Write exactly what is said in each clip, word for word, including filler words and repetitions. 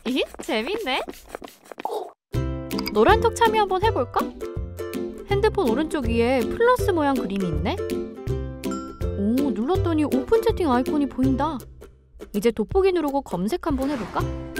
이 재밌네. 노란톡 참여 한번 해볼까? 핸드폰 오른쪽 위에 플러스 모양 그림이 있네. 오, 눌렀더니 오픈 채팅 아이콘이 보인다. 이제 돋보기 누르고 검색 한번 해볼까?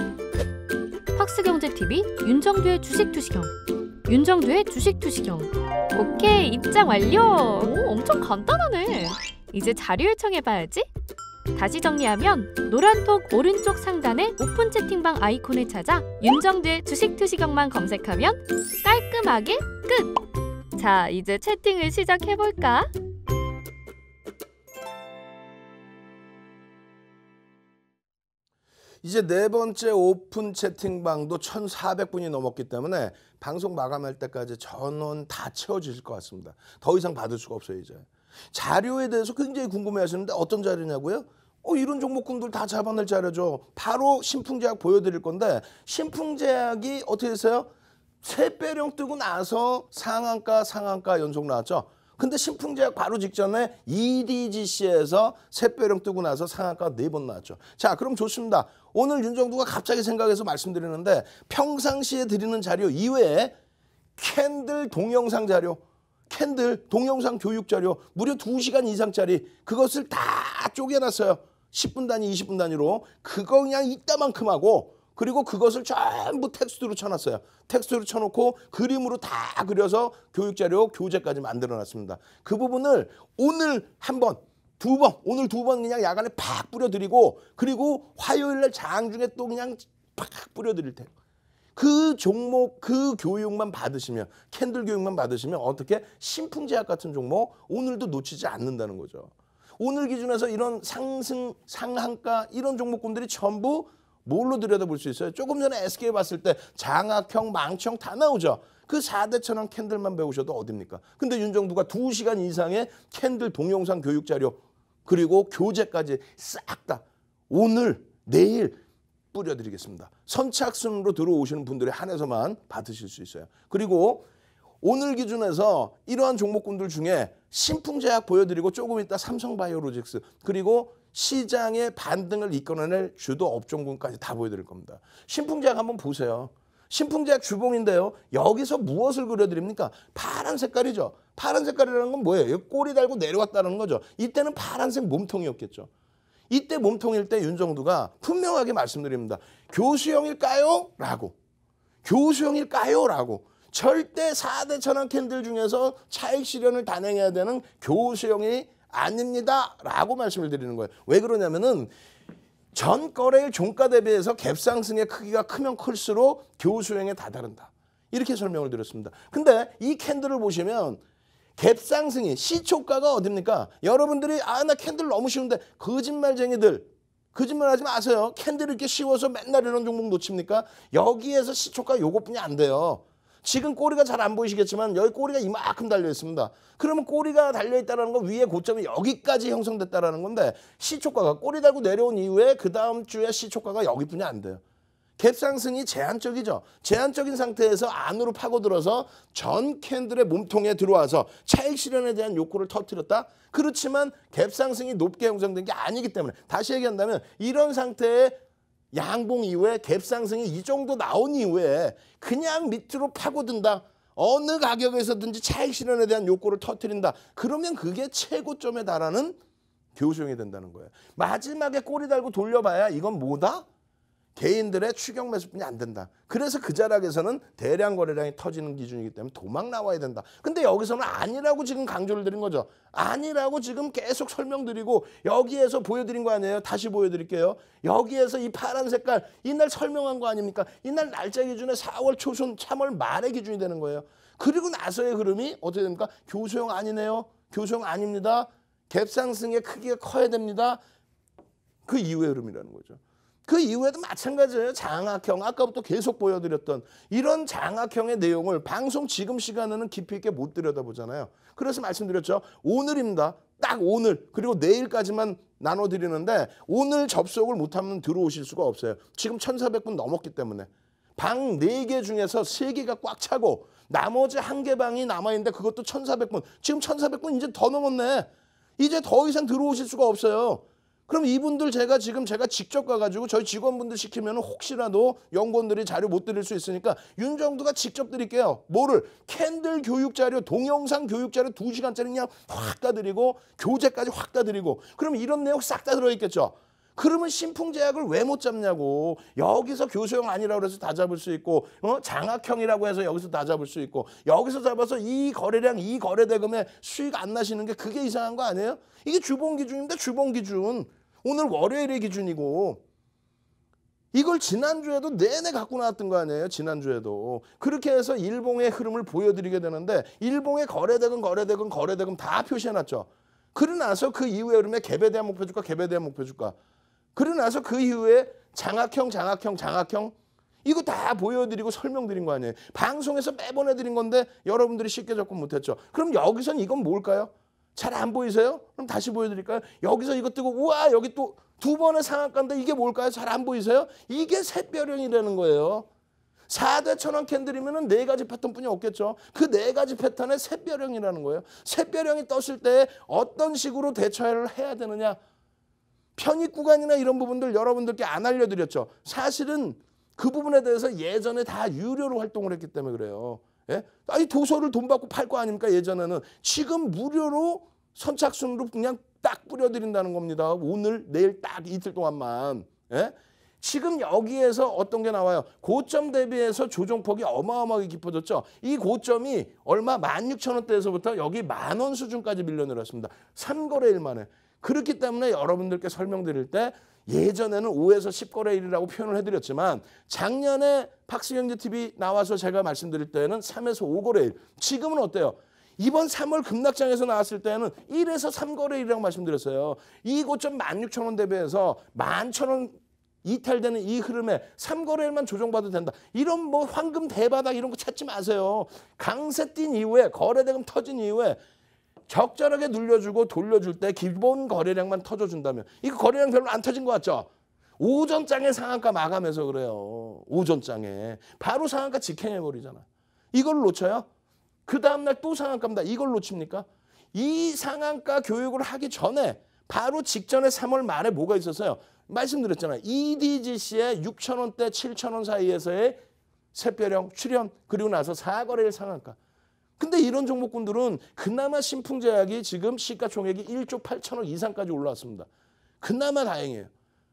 팍스경제티비 윤정두의 주식투시경. 윤정두의 주식투시경. 오케이, 입장 완료. 오, 엄청 간단하네. 이제 자료 요청해봐야지. 다시 정리하면 노란톡 오른쪽 상단의 오픈 채팅방 아이콘을 찾아 윤정두의 주식투시경만 검색하면 깔끔하게 끝! 자, 이제 채팅을 시작해볼까? 이제 네 번째 오픈 채팅방도 천사백 분이 넘었기 때문에 방송 마감할 때까지 전원 다 채워질 것 같습니다. 더 이상 받을 수가 없어요. 이제 자료에 대해서 굉장히 궁금해하시는데 어떤 자료냐고요? 어, 이런 종목군들 다 잡아낼 자료죠. 바로 신풍제약 보여드릴 건데, 신풍제약이 어떻게 됐어요? 쇠배령 뜨고 나서 상한가 상한가 연속 나왔죠. 근데 신풍제약 바로 직전에 이디지씨에서 쇠배령 뜨고 나서 상한가 네 번 나왔죠. 자, 그럼 좋습니다. 오늘 윤정두가 갑자기 생각해서 말씀드리는데, 평상시에 드리는 자료 이외에 캔들 동영상 자료, 캔들 동영상 교육 자료 무려 두 시간 이상짜리, 그것을 다 쪼개놨어요. 십 분 단위, 이십 분 단위로. 그거 그냥 이따만큼 하고, 그리고 그것을 전부 텍스트로 쳐놨어요. 텍스트로 쳐놓고 그림으로 다 그려서 교육자료, 교재까지 만들어놨습니다. 그 부분을 오늘 한 번, 두 번, 오늘 두 번 그냥 야간에 팍 뿌려드리고, 그리고 화요일날 장중에 또 그냥 팍 뿌려드릴 테고, 그 종목, 그 교육만 받으시면, 캔들 교육만 받으시면 어떻게 신풍제약 같은 종목 오늘도 놓치지 않는다는 거죠. 오늘 기준에서 이런 상승, 상한가 이런 종목군들이 전부 뭘로 들여다볼 수 있어요? 조금 전에 에스케이 봤을 때 장악형, 망치형 다 나오죠. 그 사 대 천왕 캔들만 배우셔도 어딥니까? 근데 윤정두가 두 시간 이상의 캔들 동영상 교육 자료 그리고 교재까지 싹 다 오늘, 내일 뿌려드리겠습니다. 선착순으로 들어오시는 분들에 한해서만 받으실 수 있어요. 그리고 오늘 기준에서 이러한 종목군들 중에 신풍제약 보여드리고 조금 이따 삼성바이오로직스 그리고 시장의 반등을 이끌어낼 주도 업종군까지 다 보여드릴 겁니다. 신풍제약 한번 보세요. 신풍제약 주봉인데요. 여기서 무엇을 그려드립니까? 파란 색깔이죠. 파란 색깔이라는 건 뭐예요? 꼬리 달고 내려왔다는 거죠. 이때는 파란색 몸통이었겠죠. 이때 몸통일 때 윤정두가 분명하게 말씀드립니다. 교수형일까요? 라고. 교수형일까요? 라고. 절대 사 대 천왕 캔들 중에서 차익 실현을 단행해야 되는 교수형이 아닙니다. 라고 말씀을 드리는 거예요. 왜 그러냐면은 전 거래일 종가 대비해서 갭상승의 크기가 크면 클수록 교수형에 다다른다. 이렇게 설명을 드렸습니다. 근데 이 캔들을 보시면 갭상승이 시초가가 어딥니까? 여러분들이 아, 나 캔들 너무 쉬운데 거짓말쟁이들. 거짓말하지 마세요. 캔들 이렇게 쉬워서 맨날 이런 종목 놓칩니까? 여기에서 시초가 요것뿐이 안 돼요. 지금 꼬리가 잘 안 보이시겠지만 여기 꼬리가 이만큼 달려 있습니다. 그러면 꼬리가 달려 있다는 건 위에 고점이 여기까지 형성됐다는 건데 시초가가 꼬리 달고 내려온 이후에 그 다음 주에 시초가가 여기뿐이 안 돼요. 갭상승이 제한적이죠. 제한적인 상태에서 안으로 파고들어서 전 캔들의 몸통에 들어와서 차익 실현에 대한 욕구를 터뜨렸다. 그렇지만 갭상승이 높게 형성된 게 아니기 때문에 다시 얘기한다면 이런 상태의 양봉 이후에 갭상승이 이 정도 나온 이후에 그냥 밑으로 파고든다. 어느 가격에서든지 차익 실현에 대한 욕구를 터뜨린다. 그러면 그게 최고점에 달하는 교수형이 된다는 거예요. 마지막에 꼬리 달고 돌려봐야 이건 뭐다? 개인들의 추격 매수뿐이 안 된다. 그래서 그 자락에서는 대량 거래량이 터지는 기준이기 때문에 도망 나와야 된다. 근데 여기서는 아니라고 지금 강조를 드린 거죠. 아니라고 지금 계속 설명드리고 여기에서 보여드린 거 아니에요? 다시 보여드릴게요. 여기에서 이 파란 색깔 이날 설명한 거 아닙니까? 이날 날짜 기준에 사월 초순 삼월 말의 기준이 되는 거예요. 그리고 나서의 흐름이 어떻게 됩니까? 교수형 아니네요. 교수형 아닙니다. 갭상승의 크기가 커야 됩니다. 그 이후의 흐름이라는 거죠. 그 이후에도 마찬가지예요. 장악형, 아까부터 계속 보여드렸던 이런 장악형의 내용을 방송 지금 시간에는 깊이 있게 못 들여다보잖아요. 그래서 말씀드렸죠. 오늘입니다. 딱 오늘 그리고 내일까지만 나눠드리는데 오늘 접속을 못하면 들어오실 수가 없어요. 지금 천사백 분 넘었기 때문에. 방 네 개 중에서 세 개가 꽉 차고 나머지 한 개 방이 남아있는데 그것도 천사백 분. 지금 천사백 분 이제 더 넘었네. 이제 더 이상 들어오실 수가 없어요. 그럼 이분들 제가 지금 제가 직접 가가지고 저희 직원분들 시키면 혹시라도 연구원들이 자료 못 드릴 수 있으니까 윤정두가 직접 드릴게요. 뭐를? 캔들 교육 자료, 동영상 교육 자료 두 시간짜리 그냥 확 다 드리고 교재까지 확 다 드리고 그럼 이런 내용 싹 다 들어있겠죠. 그러면 신풍제약을 왜 못 잡냐고. 여기서 교수형 아니라고 해서 다 잡을 수 있고 어? 장학형이라고 해서 여기서 다 잡을 수 있고 여기서 잡아서 이 거래량 이 거래대금에 수익 안 나시는 게 그게 이상한 거 아니에요? 이게 주봉 기준인데 주봉 기준. 오늘 월요일의 기준이고 이걸 지난주에도 내내 갖고 나왔던 거 아니에요. 지난주에도. 그렇게 해서 일봉의 흐름을 보여드리게 되는데 일봉의 거래대금 거래대금 거래대금 다 표시해놨죠. 그러고 나서 그 이후에 흐름에 갭에 대한 목표주가 갭에 대한 목표주가 그러고 나서 그 이후에 장학형 장학형 장학형 이거 다 보여드리고 설명드린 거 아니에요. 방송에서 매번 해드린 건데 여러분들이 쉽게 접근 못했죠. 그럼 여기선 이건 뭘까요? 잘 안 보이세요? 그럼 다시 보여드릴까요? 여기서 이거 뜨고 우와 여기 또 두 번의 상한가인데 이게 뭘까요? 잘 안 보이세요? 이게 샛별형이라는 거예요. 사 대 천원 캔들이면 네 가지 패턴뿐이 없겠죠. 그 네 가지 패턴의 샛별형이라는 거예요. 샛별형이 떴을 때 어떤 식으로 대처를 해야 되느냐. 편입 구간이나 이런 부분들 여러분들께 안 알려드렸죠. 사실은 그 부분에 대해서 예전에 다 유료로 활동을 했기 때문에 그래요. 예? 아니 도서를 돈 받고 팔 거 아닙니까? 예전에는. 지금 무료로 선착순으로 그냥 딱 뿌려드린다는 겁니다. 오늘 내일 딱 이틀 동안만. 예? 지금 여기에서 어떤 게 나와요? 고점 대비해서 조정폭이 어마어마하게 깊어졌죠. 이 고점이 얼마 만 육천 원대에서부터 여기 만 원 수준까지 밀려내렸습니다. 삼 거래일 만에. 그렇기 때문에 여러분들께 설명드릴 때 예전에는 오에서 십 거래일이라고 표현을 해드렸지만 작년에 박스경제티비 나와서 제가 말씀드릴 때는 삼에서 오 거래일. 지금은 어때요? 이번 삼월 급락장에서 나왔을 때는 일에서 삼 거래일이라고 말씀드렸어요. 이 고점 만 육천 원 대비해서 만 천 원 이탈되는 이 흐름에 삼 거래일만 조정받아도 된다. 이런 뭐 황금 대바닥 이런 거 찾지 마세요. 강세 뛴 이후에 거래대금 터진 이후에 적절하게 눌려주고 돌려줄 때 기본 거래량만 터져준다면 이거 거래량 별로 안 터진 것 같죠? 오전장에 상한가 마감해서 그래요. 오전장에. 바로 상한가 직행해버리잖아. 이걸 놓쳐요? 그 다음날 또 상한가입니다. 이걸 놓칩니까? 이 상한가 교육을 하기 전에 바로 직전에 삼월 말에 뭐가 있었어요? 말씀드렸잖아요. 이디지씨의 육천 원대 칠천 원 사이에서의 샛별형 출현 그리고 나서 사 거래일 상한가. 근데 이런 종목군들은 그나마 신풍제약이 지금 시가총액이 일조 팔천억 이상까지 올라왔습니다. 그나마 다행이에요.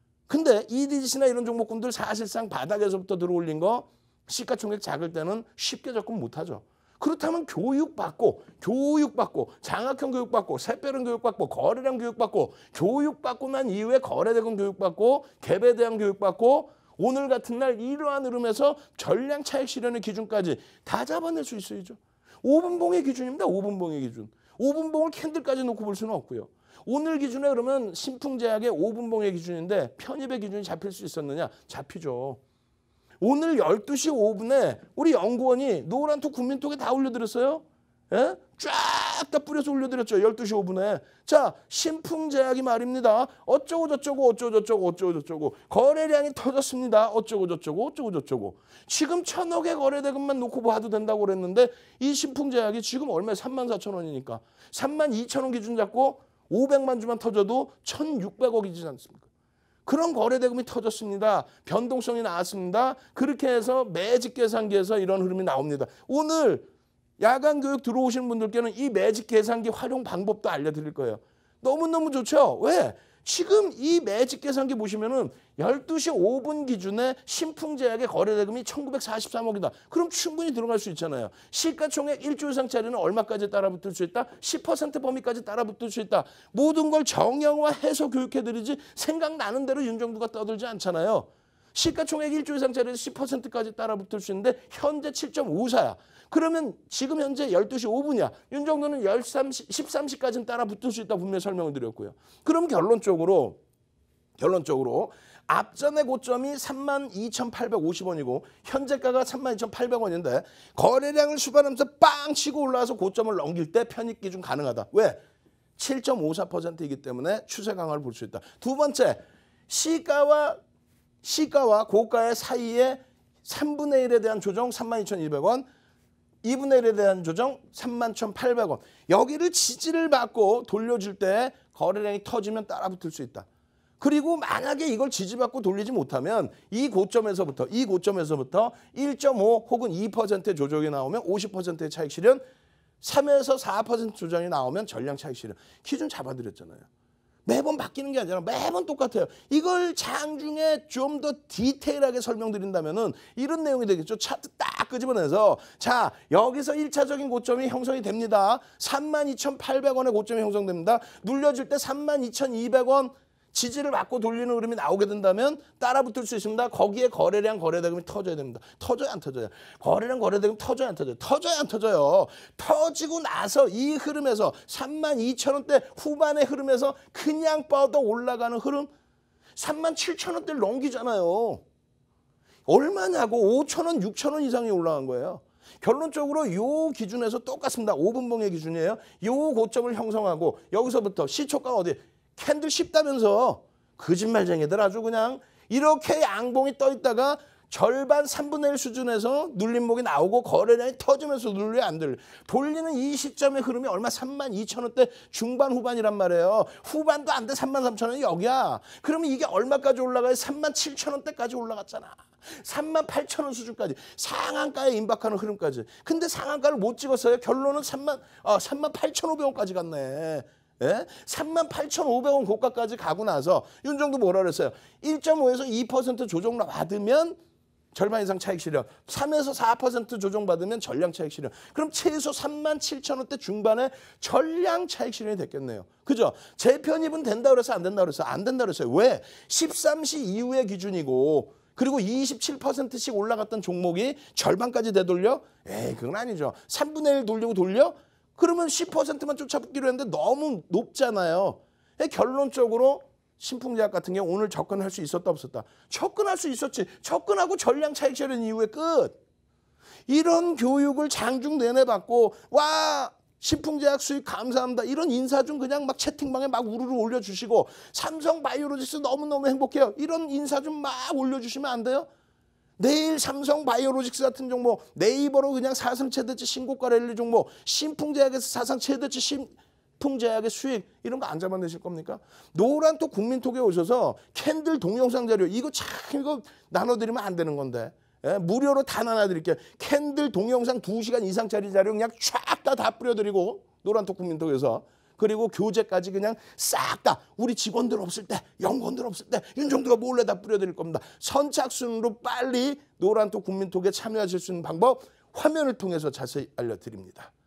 근데 이디지씨나 이런 종목군들 사실상 바닥에서부터 들어올린 거 시가총액 작을 때는 쉽게 접근 못하죠. 그렇다면 교육받고 교육받고 장학형 교육받고 샛별형 교육받고 거래량 교육받고 교육받고 난 이후에 거래대금 교육받고 갭에 대한 교육받고 오늘 같은 날 이러한 흐름에서 전량 차익 실현의 기준까지 다 잡아낼 수 있어야죠. 오 분봉의 기준입니다. 오 분봉의 기준. 오 분봉을 캔들까지 놓고 볼 수는 없고요. 오늘 기준에 그러면 신풍제약의 오 분봉의 기준인데 편입의 기준이 잡힐 수 있었느냐? 잡히죠. 오늘 열두 시 오 분에 우리 연구원이 노란톡 국민톡에 다 올려드렸어요. 예? 쫙 다 뿌려서 올려드렸죠. 열두 시 오 분에. 자, 신풍제약이 말입니다. 어쩌고 저쩌고 어쩌고 저쩌고 어쩌고 저쩌고 거래량이 터졌습니다. 어쩌고 저쩌고 어쩌고 저쩌고. 지금 천억의 거래대금만 놓고 봐도 된다고 그랬는데 이 신풍제약이 지금 얼마에 삼만 사천 원이니까 삼만 이천 원 기준 잡고 오백만 주만 터져도 천육백억이지 않습니까? 그런 거래대금이 터졌습니다. 변동성이 나왔습니다. 그렇게 해서 매직 계산기에서 이런 흐름이 나옵니다. 오늘 야간 교육 들어오신 분들께는 이 매직 계산기 활용 방법도 알려드릴 거예요. 너무너무 좋죠? 왜? 지금 이 매직 계산기 보시면은 열두 시 오 분 기준에 신풍제약의 거래대금이 천구백사십삼억이다. 그럼 충분히 들어갈 수 있잖아요. 시가총액 일조 이상짜리는 얼마까지 따라붙을 수 있다? 십 퍼센트 범위까지 따라붙을 수 있다. 모든 걸 정형화해서 교육해드리지 생각나는 대로 윤정두가 떠들지 않잖아요. 시가총액 일조 이상짜리에서 십 퍼센트까지 따라붙을 수 있는데 현재 칠 점 오사야. 그러면 지금 현재 열두 시 오 분이야. 윤정두는 열삼 시, 십삼 시까지는 따라붙을 수 있다고 분명히 설명을 드렸고요. 그럼 결론적으로 결론적으로 앞전의 고점이 삼만 이천팔백오십 원이고 현재가가 삼만 이천팔백 원인데 거래량을 수반하면서 빵 치고 올라와서 고점을 넘길 때 편입 기준 가능하다. 왜? 칠 점 오사 퍼센트이기 때문에 추세 강화를 볼 수 있다. 두 번째, 시가와 시가와 고가의 사이에 삼분의 일에 대한 조정 삼만 이천이백 원, 이분의 일에 대한 조정 삼만 천팔백 원. 여기를 지지를 받고 돌려줄 때 거래량이 터지면 따라붙을 수 있다. 그리고 만약에 이걸 지지받고 돌리지 못하면 이 고점에서부터 이 고점에서부터 일 점 오 혹은 이 퍼센트의 조정이 나오면 오십 퍼센트의 차익 실현, 삼에서 사 퍼센트 조정이 나오면 전량 차익 실현. 기준 잡아드렸잖아요. 매번 바뀌는 게 아니라 매번 똑같아요. 이걸 장중에 좀 더 디테일하게 설명드린다면은 이런 내용이 되겠죠. 차트 딱 끄집어내서 자, 여기서 일 차적인 고점이 형성이 됩니다. 삼만 이천팔백 원의 고점이 형성됩니다. 눌려줄 때 삼만 이천이백 원 지지를 받고 돌리는 흐름이 나오게 된다면 따라붙을 수 있습니다. 거기에 거래량 거래대금이 터져야 됩니다. 터져야 안 터져요? 거래량 거래대금 터져야 안 터져요? 터져야 안 터져요? 터지고 나서 이 흐름에서 삼만 이천 원대 후반의 흐름에서 그냥 뻗어 올라가는 흐름 삼만 칠천 원대를 넘기잖아요. 얼마냐고 오천 원, 육천 원 이상이 올라간 거예요. 결론적으로 요 기준에서 똑같습니다. 오 분봉의 기준이에요. 요 고점을 형성하고 여기서부터 시초가 어디? 캔들 쉽다면서 거짓말쟁이들 아주 그냥 이렇게 양봉이 떠 있다가 절반 삼분의 일 수준에서 눌림목이 나오고 거래량이 터지면서 눌려 안 들려. 돌리는 이 시점의 흐름이 얼마? 삼만 이천 원대 중반 후반이란 말이에요. 후반도 안 돼. 삼만 삼천 원이 여기야. 그러면 이게 얼마까지 올라가요? 삼만 칠천 원대까지 올라갔잖아. 삼만 팔천 원 수준까지 상한가에 임박하는 흐름까지. 근데 상한가를 못 찍었어요. 결론은 삼만, 아, 삼만 팔천오백 원까지 갔네. 예? 삼만 팔천오백 원 고가까지 가고 나서 윤정도 뭐라 그랬어요? 일 점 오에서 이 퍼센트 조정 받으면 절반 이상 차익 실현, 삼에서 사 퍼센트 조정 받으면 전량 차익 실현. 그럼 최소 삼만 칠천 원대 중반에 전량 차익 실현이 됐겠네요. 그죠? 재편입은 된다 그래서 안 된다 그랬어요? 안 된다 그랬어요. 왜? 십삼 시 이후의 기준이고 그리고 이십칠 퍼센트씩 올라갔던 종목이 절반까지 되돌려? 에이, 그건 아니죠. 삼분의 일 돌리고 돌려? 그러면 십 퍼센트만 쫓아붙기로 했는데 너무 높잖아요. 결론적으로 신풍제약 같은 경우 오늘 접근할 수 있었다 없었다? 접근할 수 있었지. 접근하고 전량 차익 실현 이후에 끝. 이런 교육을 장중 내내 받고 와 신풍제약 수익 감사합니다. 이런 인사 중 그냥 막 채팅방에 막 우르르 올려주시고 삼성바이오로직스 너무너무 행복해요. 이런 인사 좀 막 올려주시면 안 돼요? 내일 삼성바이오로직스 같은 종목 네이버로 그냥 사상 최대치 신고가 랠리 종목 신풍제약에서 사상 최대치 신풍제약의 수익 이런 거 안 잡아내실 겁니까? 노란톡 국민톡에 오셔서 캔들 동영상 자료 이거 참 이거 나눠드리면 안 되는 건데 예? 무료로 다 나눠드릴게요. 캔들 동영상 두 시간 이상짜리 자료 그냥 쫙 다 다 뿌려드리고 노란톡 국민톡에서 그리고 교재까지 그냥 싹 다 우리 직원들 없을 때 연구원들 없을 때 윤정도가 몰래 다 뿌려드릴 겁니다. 선착순으로 빨리 노란톡 국민톡에 참여하실 수 있는 방법 화면을 통해서 자세히 알려드립니다.